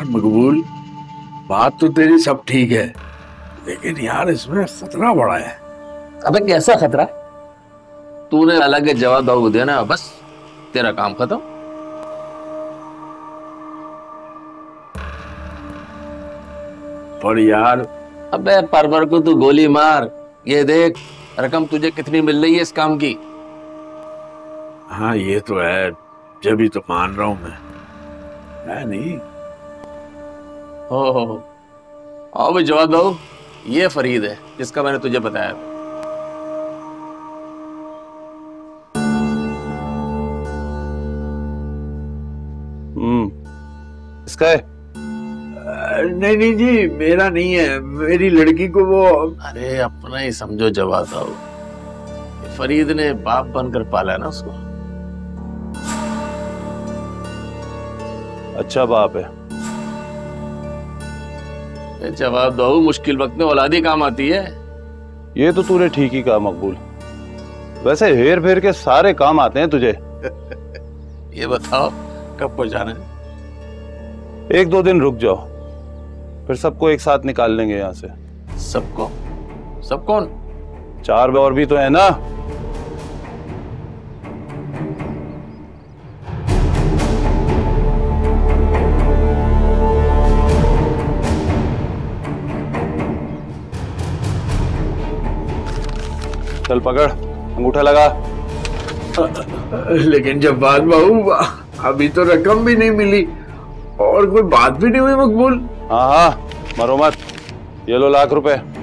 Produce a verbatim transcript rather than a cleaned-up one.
यार मकबूल, बात तो तेरी सब ठीक है, लेकिन यार इसमें खतरा बड़ा है। अबे कैसा खतरा? तूने अलग जवाब दाऊ दिया ना, बस तेरा काम खत्म। पर यार, अबे परवर को तू गोली मार, ये देख रकम तुझे कितनी मिल रही है इस काम की। हाँ ये तो है, जब ही तो मान रहा हूं मैं, है नहीं? हो हो हो आओ भाई जवाब दो। ये फरीद है जिसका मैंने तुझे बताया था। हम्म इसका है? नहीं नहीं जी, मेरा नहीं है, मेरी लड़की को वो। अरे अपना ही समझो जवाब दो, फरीद ने बाप बनकर पाला है ना उसको। अच्छा बाप है। जवाब दो, मुश्किल वक्त में औलादी काम आती है। ये तो तूने ठीक ही कहा मकबूल, वैसे हेर फेर के सारे काम आते हैं तुझे। ये बताओ कब पहुंचाना है? एक दो दिन रुक जाओ, फिर सबको एक साथ निकाल लेंगे यहाँ से। सबको? सब कौन? चार और भी तो है ना। चल पकड़, अंगूठा लगा। लेकिन जब्बार बाबू, अभी तो रकम भी नहीं मिली और कोई बात भी नहीं हुई मकबूल। हाँ हाँ मरो मत, ये लो लाख रुपए।